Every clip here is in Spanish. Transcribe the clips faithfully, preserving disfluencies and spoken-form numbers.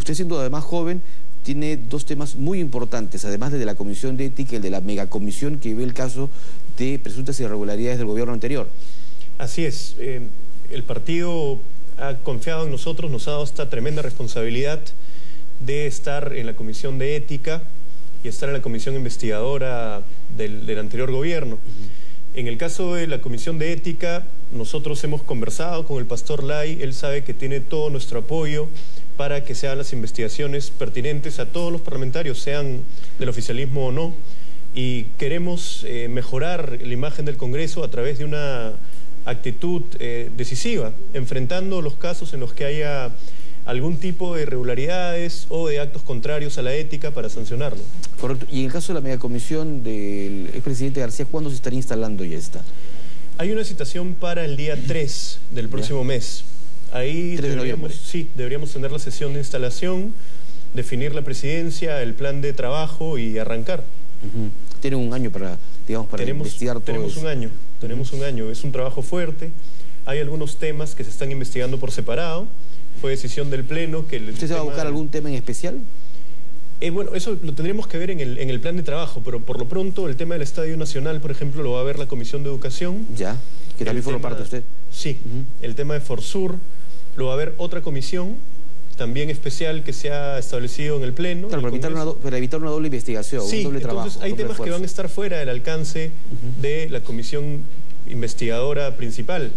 Usted, siendo además joven, tiene dos temas muy importantes, además de la Comisión de Ética y el de la megacomisión que ve el caso de presuntas irregularidades del gobierno anterior. Así es. Eh, el partido ha confiado en nosotros, nos ha dado esta tremenda responsabilidad de estar en la Comisión de Ética y estar en la Comisión Investigadora del, del anterior gobierno. Uh-huh. En el caso de la Comisión de Ética, nosotros hemos conversado con el pastor Lai, él sabe que tiene todo nuestro apoyo para que se hagan las investigaciones pertinentes a todos los parlamentarios, sean del oficialismo o no, y queremos eh, mejorar la imagen del Congreso a través de una actitud eh, decisiva, enfrentando los casos en los que haya algún tipo de irregularidades o de actos contrarios a la ética para sancionarlo. Correcto. Y en el caso de la megacomisión del expresidente García, ¿cuándo se estaría instalando ya esta? Hay una citación para el día tres del próximo ¿Ya? mes. Ahí tres de deberíamos, sí, deberíamos tener la sesión de instalación, definir la presidencia, el plan de trabajo y arrancar. Uh-huh. Tienen un año para, digamos, para tenemos, investigar todo Tenemos eso. un año, tenemos uh-huh. un año. Es un trabajo fuerte. Hay algunos temas que se están investigando por separado. Fue decisión del Pleno que... El ¿Usted se va a buscar algún tema en especial? Eh, bueno, eso lo tendríamos que ver en el, en el plan de trabajo, pero por lo pronto el tema del Estadio Nacional, por ejemplo, lo va a ver la Comisión de Educación. Ya, que también forma parte de usted. Sí, uh-huh. el tema de Forsur lo va a ver otra comisión, también especial, que se ha establecido en el Pleno. Claro, para evitar, una do, para evitar una doble investigación, sí, un doble trabajo. Entonces hay temas esfuerzo. que van a estar fuera del alcance uh-huh. de la comisión investigadora principal.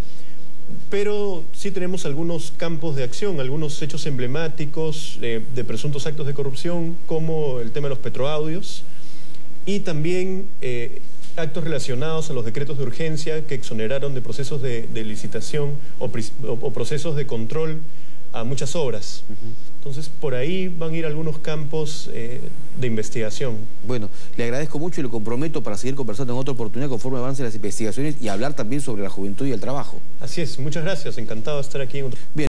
Pero sí tenemos algunos campos de acción, algunos hechos emblemáticos eh, de presuntos actos de corrupción, como el tema de los petroaudios, y también eh, actos relacionados a los decretos de urgencia que exoneraron de procesos de, de licitación o, o, o procesos de control a muchas obras. Uh-huh. Entonces, por ahí van a ir algunos campos eh, de investigación. Bueno, le agradezco mucho y lo comprometo para seguir conversando en otra oportunidad conforme avancen las investigaciones y hablar también sobre la juventud y el trabajo. Así es, muchas gracias, encantado de estar aquí en otro... Bien.